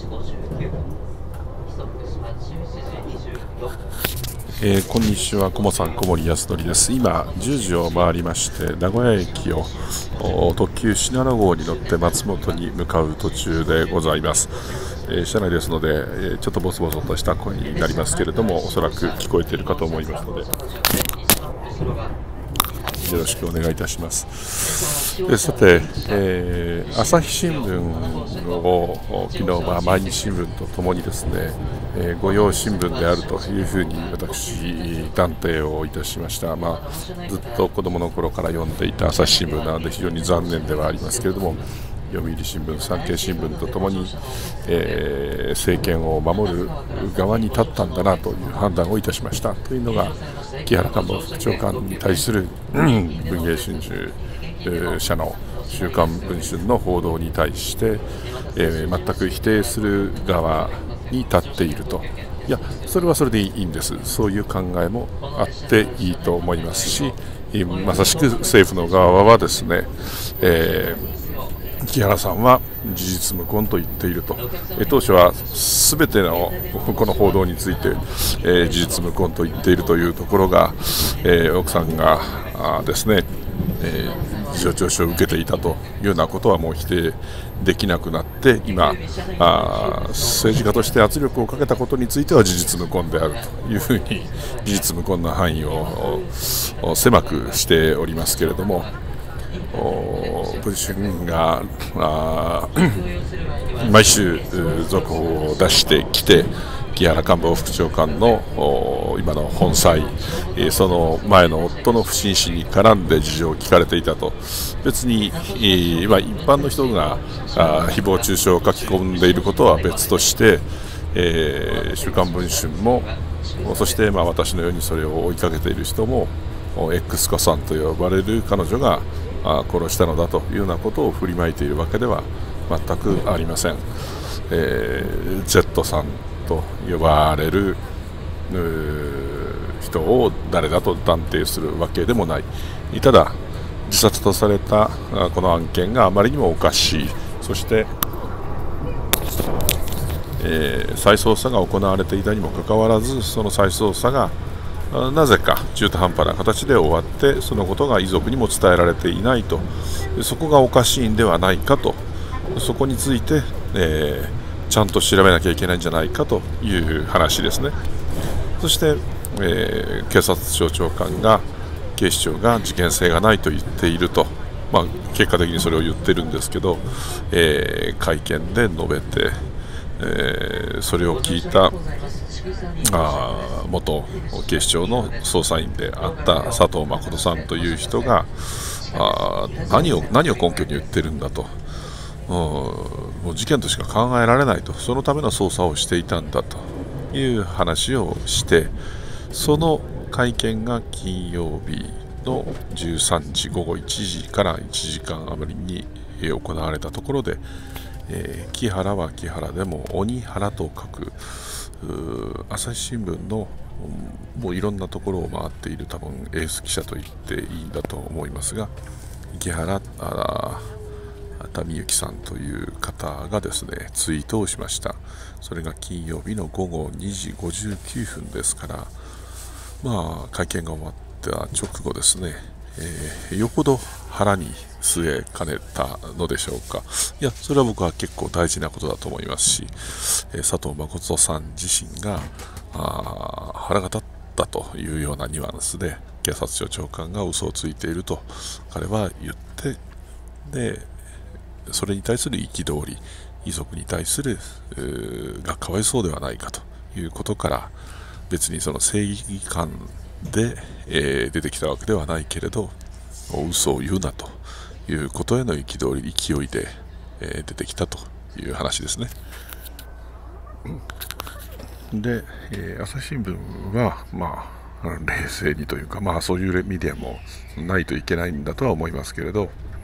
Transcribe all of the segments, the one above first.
こんにちは、小茂さん、小森康則です。今、10時を回りまして、名古屋駅を特急信濃号に乗って松本に向かう途中でございます。車内ですので、ちょっとボソボソとした声になりますけれども、おそらく聞こえているかと思いますので、よろしくお願いいたします。さて、朝日新聞を昨日、毎日新聞とともにですね、御用新聞であるというふうに私断定をいたしました。ずっと子どもの頃から読んでいた朝日新聞なので非常に残念ではありますけれども、読売新聞、産経新聞とともに、政権を守る側に立ったんだなという判断をいたしましたというのが木原官房副長官に対する文藝春秋社の週刊文春の報道に対して、全く否定する側に立っていると。いや、それはそれでいいんです。そういう考えもあっていいと思いますし、まさしく政府の側はですね、木原さんは事実無根と言っていると。当初は全てのこの報道について、事実無根と言っているというところが、奥さんがですね、事情聴取を受けていたというようなことはもう否定できなくなって、今政治家として圧力をかけたことについては事実無根であるというふうに事実無根の範囲を狭くしておりますけれども、文春が毎週続報を出してきて、木原官房副長官の今の本妻、その前の夫の不審死に絡んで事情を聞かれていたと。別に、一般の人が誹謗中傷を書き込んでいることは別として、週刊文春も、そして私のようにそれを追いかけている人も X 子さんと呼ばれる彼女が殺したのだというようなことを振りまいているわけでは全くありません。Z さんと呼ばれる人を誰だと断定するわけでもない。ただ自殺とされたこの案件があまりにもおかしい。そして再捜査が行われていたにもかかわらず、その再捜査がなぜか中途半端な形で終わって、そのことが遺族にも伝えられていないと。そこがおかしいんではないかと。そこについて、ちゃんと調べなきゃいけないんじゃないかという話ですね。そして、警察庁長官が警視庁が事件性がないと言っていると、結果的にそれを言ってるんですけど、会見で述べて、それを聞いた元警視庁の捜査員であった佐藤誠さんという人が何を根拠に言ってるんだと、もう事件としか考えられないと、そのための捜査をしていたんだという話をして、その会見が金曜日の13時午後1時から1時間余りに行われたところで、木原は木原でも鬼原と書く朝日新聞のもういろんなところを回っている多分エース記者と言っていいんだと思いますが、木原民之さんという方がですねツイートをしました。それが金曜日の午後2時59分ですから、会見が終わった直後ですね、よほど腹に据えかねたのでしょうか。いや、それは僕は結構大事なことだと思いますし、佐藤誠さん自身が腹が立ったというようなニュアンスで警察庁長官が嘘をついていると彼は言って、でそれに対する憤り、遺族に対するがかわいそうではないかということから、別にその正義感で、出てきたわけではないけれど、嘘を言うなということへの憤り、勢いで、出てきたという話ですね。で、朝日新聞は冷静にというか、そういうメディアもないといけないんだとは思いますけれど、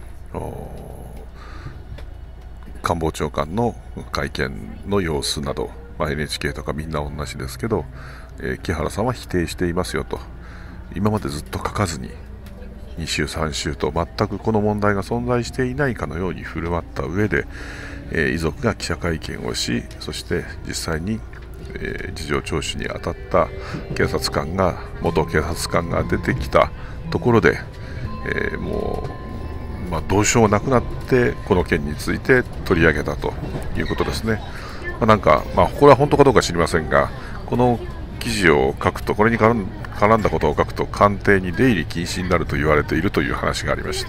官房長官の会見の様子など、NHK とかみんな同じですけど、木原さんは否定していますよと。今までずっと書かずに2週3週と全くこの問題が存在していないかのように振る舞った上で、 遺族が記者会見をし、そして実際に、事情聴取に当たった元警察官が出てきたところで、もう、どうしようもなくなってこの件について取り上げたということですね。これは本当かどうか知りませんが、この記事を書くと、これに絡んだことを書くと官邸に出入り禁止になると言われているという話がありまして、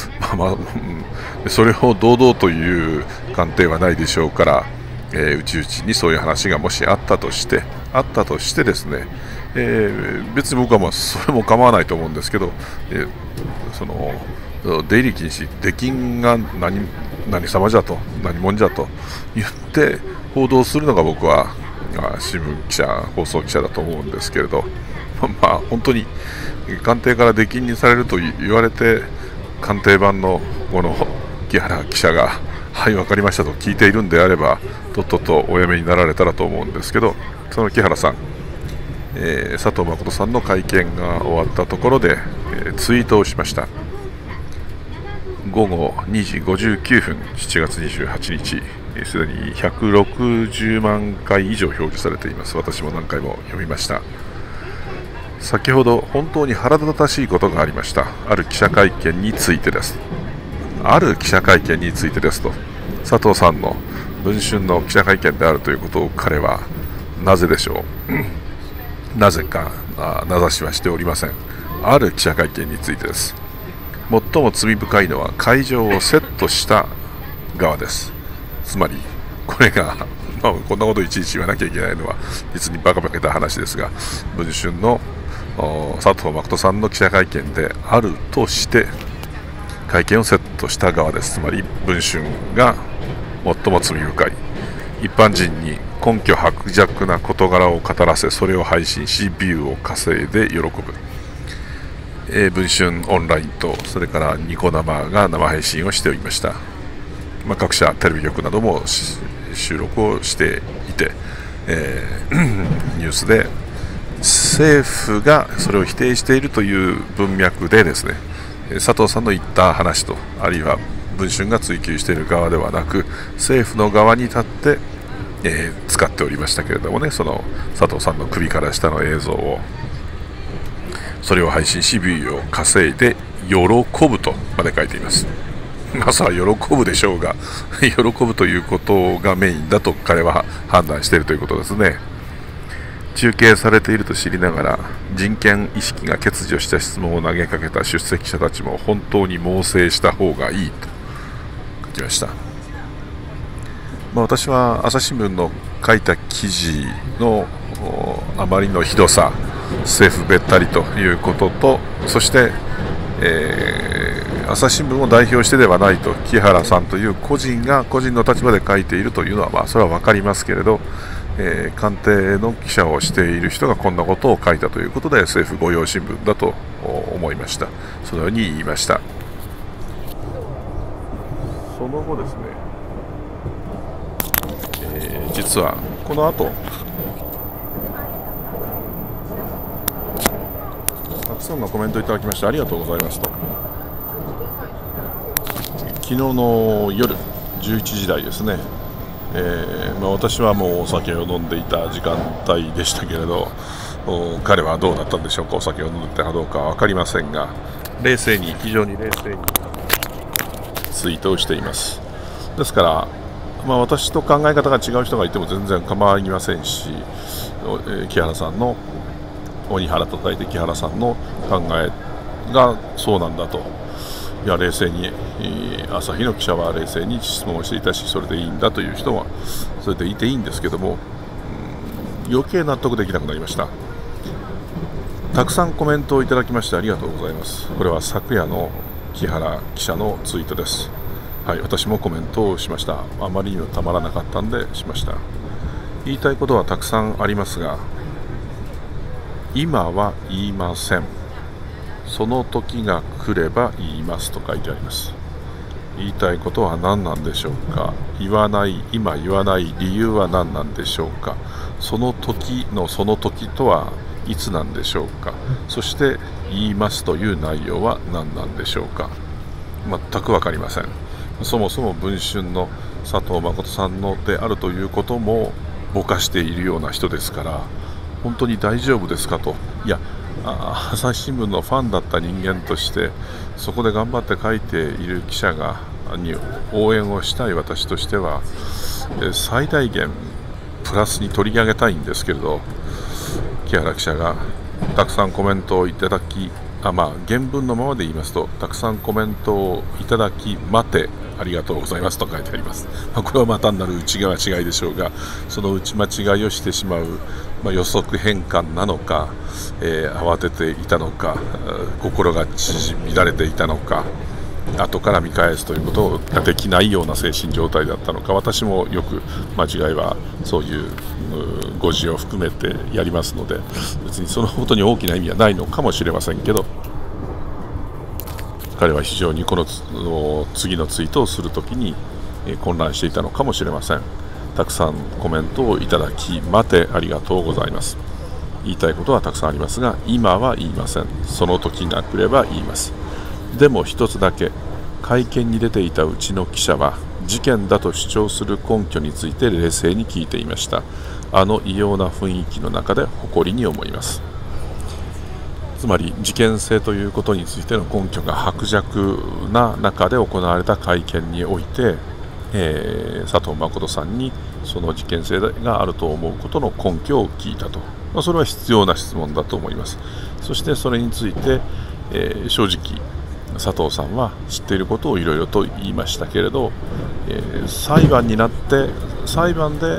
それを堂々という官邸はないでしょうから、内々にそういう話がもしあったとしてですね、別に僕はそれも構わないと思うんですけど、出入り禁止、出禁が何様じゃと、何者じゃと言って報道するのが僕は新聞記者、放送記者だと思うんですけれど、本当に官邸から出禁にされると言われて、官邸版のこの木原記者がはい分かりましたと聞いているんであれば、とっととお辞めになられたらと思うんですけど、その木原さん、佐藤誠さんの会見が終わったところで、ツイートをしました。午後2時59分、7月28日、すでに160万回以上表示されています。私も何回も読みました。先ほど本当に腹立たしいことがありました。ある記者会見についてです。と、佐藤さんの文春の記者会見であるということを彼はなぜでしょう。なぜか名指しはしておりません。ある記者会見についてです。最も罪深いのは会場をセットした側です。つまりこれが、こんなことをいちいち言わなきゃいけないのは実にバカバカな話ですが、文春の佐藤誠さんの記者会見であるとして会見をセットした側です。つまり文春が最も罪深い、一般人に根拠薄弱な事柄を語らせ、それを配信しビューを稼いで喜ぶ。文春オンラインと、それからニコ生が生配信をしておりました。各社テレビ局なども収録をしていて、ニュースで政府がそれを否定しているという文脈でですね、佐藤さんの言った話と、あるいは文春が追及している側ではなく政府の側に立って、使っておりましたけれどもね、その佐藤さんの首から下の映像を、それを配信しビューを稼いで喜ぶとまで書いています。それは喜ぶでしょうが喜ぶということがメインだと彼は判断しているということですね。中継されていると知りながら人権意識が欠如した質問を投げかけた出席者たちも本当に猛省した方がいいと書きました。私は朝日新聞の書いた記事のあまりのひどさ、政府べったりということと、そして、朝日新聞を代表してではないと、木原さんという個人の立場で書いているというのは、それは分かりますけれど、官邸の記者をしている人がこんなことを書いたということで、政府御用新聞だと思いました。そのように言いました。その後ですね、実はこの後たくさんのコメントいただきましてありがとうございますと。昨日の夜11時台ですね、私はもうお酒を飲んでいた時間帯でしたけれど、彼はどうだったんでしょうか。お酒を飲んでいたかどうかは分かりませんが、非常に冷静にツイートをしています。ですから、私と考え方が違う人がいても全然構いませんし、木原さんの鬼原と書いて木原さんの考えがそうなんだと、いや冷静に、朝日の記者は冷静に質問をしていたし、それでいいんだという人はそれでいていいんですけども、余計納得できなくなりました。たくさんコメントをいただきましてありがとうございます。これは昨夜の木原記者のツイートです。はい、私もコメントをしました。あまりにもたまらなかったんでしました。言いたいことはたくさんありますが、今は言いません。その時が来れば言いますと書いてあります。言いたいことは何なんでしょうか。今言わない理由は何なんでしょうか。その時のその時とはいつなんでしょうか。そして言いますという内容は何なんでしょうか。全く分かりません。そもそも文春の佐藤誠さんのであるということもぼかしているような人ですから、本当に大丈夫ですかと。いや、朝日新聞のファンだった人間として、そこで頑張って書いている記者に応援をしたい私としては、最大限プラスに取り上げたいんですけれど、木原記者がたくさんコメントをいただき、原文のままで言いますと、たくさんコメントをいただき待てありがとうございますと書いてあります。これは単なる内側違いでしょうが、その内間違いをしてしまう、予測変換なのか、慌てていたのか、心が縮み乱れていたのか、後から見返すということができないような精神状態だったのか、私もよく間違いはそういう誤字を含めてやりますので、別にそのことに大きな意味はないのかもしれませんけど、彼は非常にこの次のツイートをするときに混乱していたのかもしれません。たくさんコメントをいただき待てありがとうございます。言いたいことはたくさんありますが、今は言いません。その時が来れば言います。でも一つだけ、会見に出ていたうちの記者は事件だと主張する根拠について冷静に聞いていました。異様な雰囲気の中で誇りに思います。つまり事件性ということについての根拠が薄弱な中で行われた会見において、佐藤誠さんにその事件性があると思うことの根拠を聞いたと、それは必要な質問だと思います。そしてそれについて、正直佐藤さんは知っていることをいろいろと言いましたけれど、裁判になって裁判で、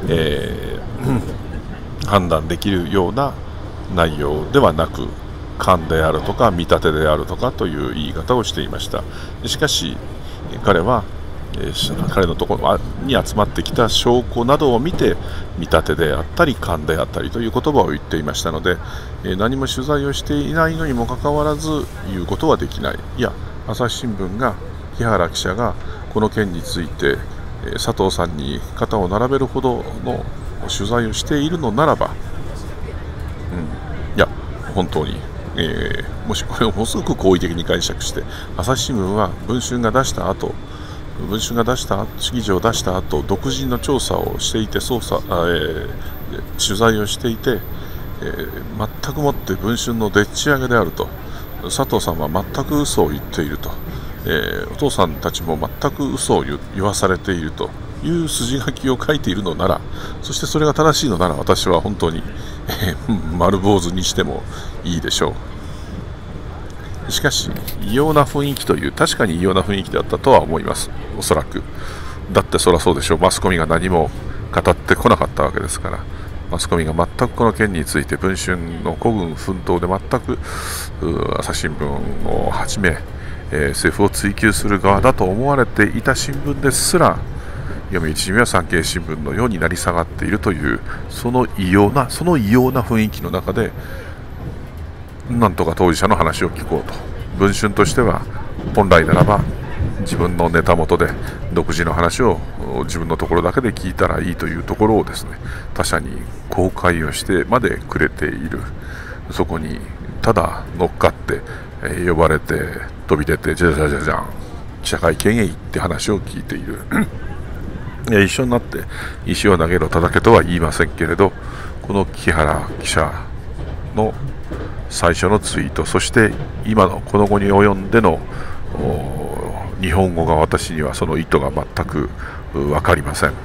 判断できるような内容ではなく、勘であるとか見立てであるとかという言い方をしていました。しかし彼は、彼のところに集まってきた証拠などを見て、見立てであったり勘であったりという言葉を言っていましたので、何も取材をしていないのにもかかわらず言うことはできない。いや、朝日新聞が、木原記者がこの件について佐藤さんに肩を並べるほどの取材をしているのならば、いや本当に、もしこれをものすごく好意的に解釈して、朝日新聞は文春が出した後、記事を出した後、独自の調査をしていて、取材をしていて、全くもって文春のでっち上げであると、佐藤さんは全く嘘を言っていると、お父さんたちも全く嘘を言わされているという筋書きを書いているのなら、そしてそれが正しいのなら、私は本当に、丸坊主にしてもいいでしょう。しかし異様な雰囲気という、確かに異様な雰囲気だったとは思います。おそらくだってそりゃそうでしょう。マスコミが何も語ってこなかったわけですから、マスコミが全くこの件について、文春の孤軍奮闘で全く朝日新聞をはじめ、政府を追及する側だと思われていた新聞ですら、読売新聞や産経新聞のようになり下がっているという、その異様な雰囲気の中で、なんとか当事者の話を聞こうと、文春としては本来ならば自分のネタ元で独自の話を自分のところだけで聞いたらいいというところをですね、他社に公開をしてまでくれている。そこにただ乗っかって、呼ばれて飛び出て、じゃん記者会見へ行って話を聞いている。いや、一緒になって石を投げろ叩けとは言いませんけれど、この木原記者の最初のツイート、そして今のこの後に及んでの日本語が、私にはその意図が全く分かりません。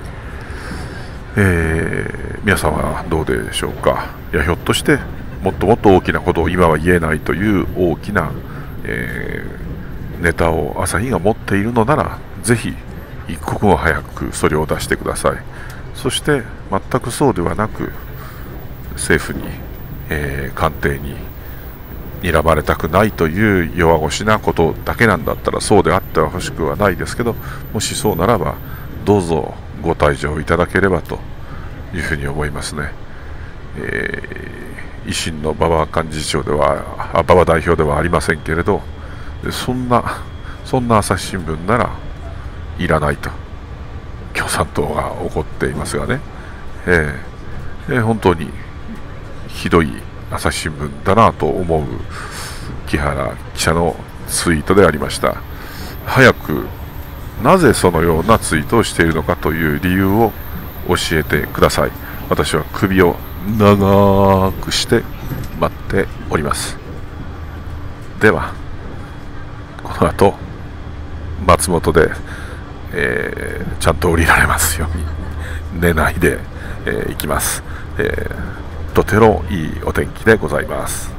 皆さんはどうでしょうか。いや、ひょっとしてもっともっと大きなことを今は言えないという大きな、ネタを朝日が持っているのなら、ぜひ一刻も早くそれを出してください。そして全くそうではなく、政府に、官邸に睨まれたくないという弱腰なことだけなんだったら、そうであってはほしくはないですけど、もしそうならばどうぞご退場いただければというふうに思いますね。維新の馬場幹事長では、馬場代表ではありませんけれど、そんな朝日新聞ならいらないと共産党が怒っていますがね、本当にひどい朝日新聞だなと思う木原記者のツイートでありました。早くなぜそのようなツイートをしているのかという理由を教えてください。私は首を長くして待っております。ではこの後松本で、ちゃんと降りられますように寝ないで、行きます。とてもいいお天気でございます。